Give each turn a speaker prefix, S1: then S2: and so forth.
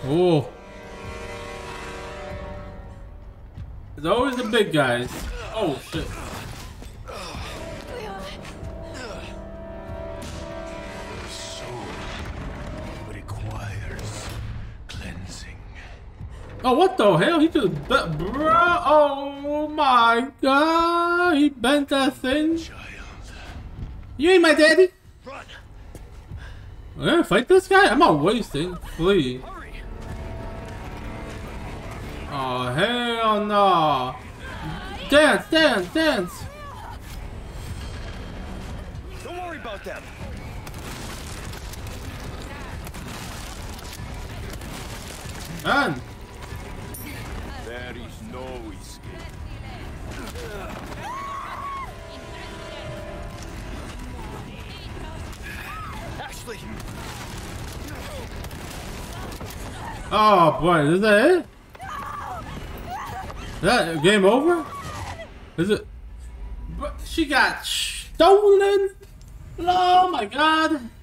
S1: Oh. It's always the big guys. Oh shit. Oh, what the hell? He just bent, bro. Oh my god. He bent that thing. You ain't my daddy.
S2: Run.
S1: We're gonna fight this guy? I'm not wasting. Flee. Oh, hell no. Dance, dance, dance.
S2: Don't worry about them.
S1: Man.
S2: There is no escape. Ashley.
S1: Oh boy, is that it? Is that game over? Is it? But she got stolen? Oh my god.